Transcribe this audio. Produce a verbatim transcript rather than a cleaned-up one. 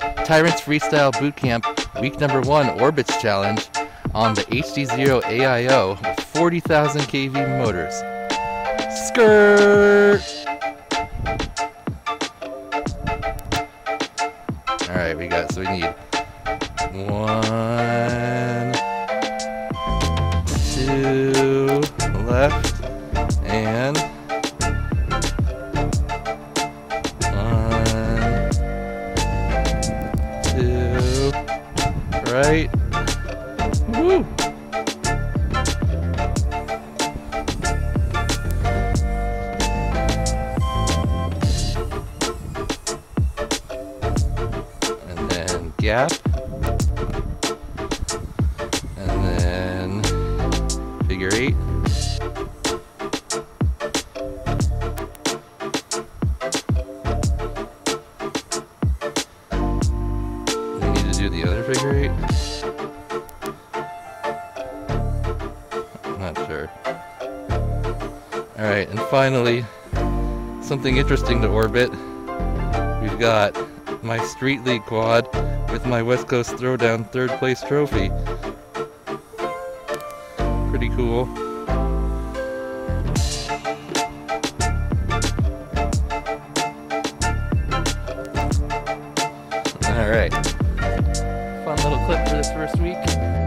Tyranntt's Freestyle Bootcamp week number one Orbits challenge on the H D zero A I O with forty thousand K V motors. Skirt! Alright, we got, so we need one, two, left, and one, two, right. Woo! And then gap. And then figure eight. We need to do the other figure eight. I'm not sure. Alright, and finally, something interesting to orbit. We've got my Street League quad with my West Coast Throwdown third place trophy. Pretty cool. Alright. Fun little clip for this first week.